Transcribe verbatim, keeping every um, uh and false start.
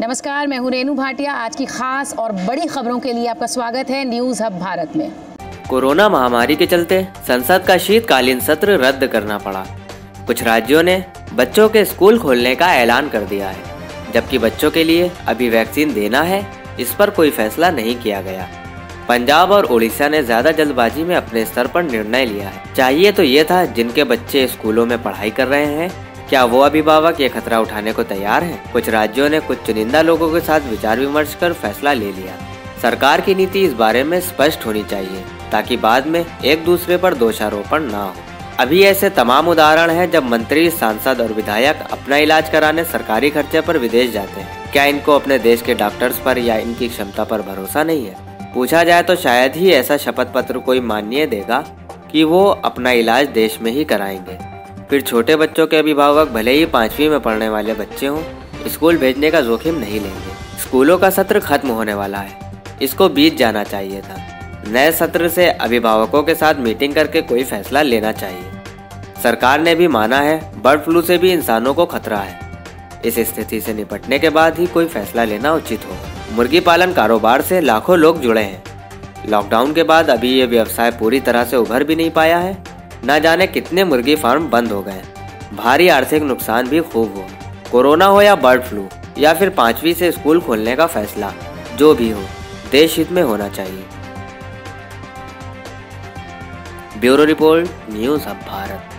नमस्कार, मैं हूं रेनू भाटिया। आज की खास और बड़ी खबरों के लिए आपका स्वागत है न्यूज हब भारत में। कोरोना महामारी के चलते संसद का शीतकालीन सत्र रद्द करना पड़ा। कुछ राज्यों ने बच्चों के स्कूल खोलने का ऐलान कर दिया है, जबकि बच्चों के लिए अभी वैक्सीन देना है, इस पर कोई फैसला नहीं किया गया। पंजाब और उड़ीसा ने ज्यादा जल्दबाजी में अपने स्तर पर निर्णय लिया है। चाहिए तो ये था, जिनके बच्चे स्कूलों में पढ़ाई कर रहे हैं, क्या वो अभिभावक ये खतरा उठाने को तैयार हैं? कुछ राज्यों ने कुछ चुनिंदा लोगों के साथ विचार विमर्श कर फैसला ले लिया। सरकार की नीति इस बारे में स्पष्ट होनी चाहिए, ताकि बाद में एक दूसरे पर दोषारोपण ना हो। अभी ऐसे तमाम उदाहरण हैं जब मंत्री, सांसद और विधायक अपना इलाज कराने सरकारी खर्चे पर विदेश जाते हैं। क्या इनको अपने देश के डॉक्टर्स पर या इनकी क्षमता पर भरोसा नहीं है? पूछा जाए तो शायद ही ऐसा शपथ पत्र कोई मान्य देगा कि वो अपना इलाज देश में ही कराएंगे। फिर छोटे बच्चों के अभिभावक भले ही पांचवी में पढ़ने वाले बच्चे हों, स्कूल भेजने का जोखिम नहीं लेंगे। स्कूलों का सत्र खत्म होने वाला है, इसको बीत जाना चाहिए था। नए सत्र से अभिभावकों के साथ मीटिंग करके कोई फैसला लेना चाहिए। सरकार ने भी माना है बर्ड फ्लू से भी इंसानों को खतरा है। इस स्थिति से निपटने के बाद ही कोई फैसला लेना उचित होगा। मुर्गी पालन कारोबार से लाखों लोग जुड़े हैं। लॉकडाउन के बाद अभी ये व्यवसाय पूरी तरह से उभर भी नहीं पाया है। न जाने कितने मुर्गी फार्म बंद हो गए। भारी आर्थिक नुकसान भी खूब हुआ। कोरोना हो या बर्ड फ्लू या फिर पांचवी से स्कूल खोलने का फैसला, जो भी हो, देश हित में होना चाहिए। Bureau report, news hub Bharat.